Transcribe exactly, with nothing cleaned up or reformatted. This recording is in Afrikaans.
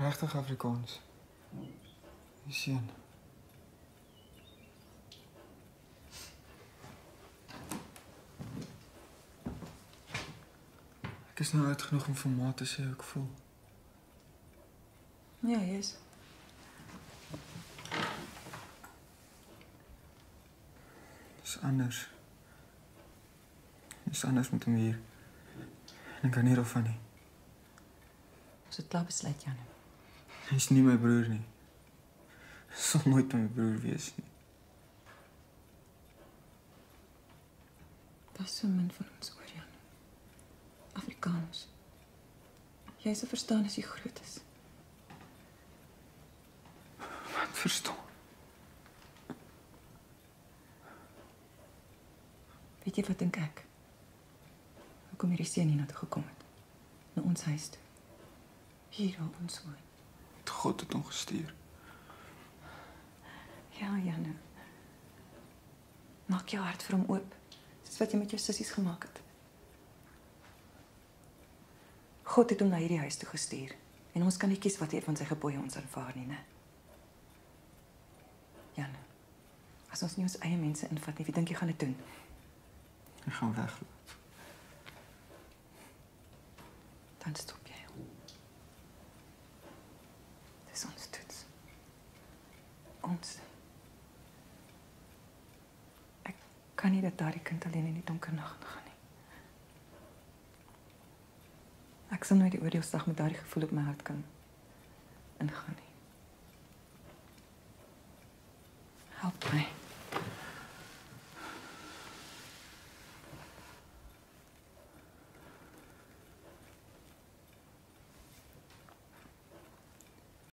regtig Afrikaans. Die seun. Ek is nou oud genoeg om vir ma te sê hoe ek voel. Ja, jy is. Dis anders. Dis anders met hom hier. En ek kan nie daarvan nie. Ons het klaar besluit, Janne. Hy's nie my broer nie. Hy sal nooit my broer wees nie. Daar is so min van ons oor, Janne. Afrikaners. Jy sal verstaan as jy groot is. Wat verstaan? Weet jy wat dink ek? Hoekom hierdie seun hier na toe gekom het? Na ons huis toe. Hier waar ons woon. God het hom gestuur. Ja, Janne. Maak jou hart vir hom oop. Soos wat jy met jou sissies gemaak het. God het hom na hierdie huis toe gestuur. En ons kan nie kies wat hy van sy gebooie ons aanvaar nie, né? Janne, as ons nie ons eie mense invat nie, wie dink jy gaan dit doen? Ek gaan wegloop. Dan stop jy hom. Dis ons toets. Ons. Ek kan nie dat daardie kind alleen in die donker nag gaan nie. Ek sal nooit die oordeelsdag met daardie gevoel op my hart kan ingaan nie. Help my.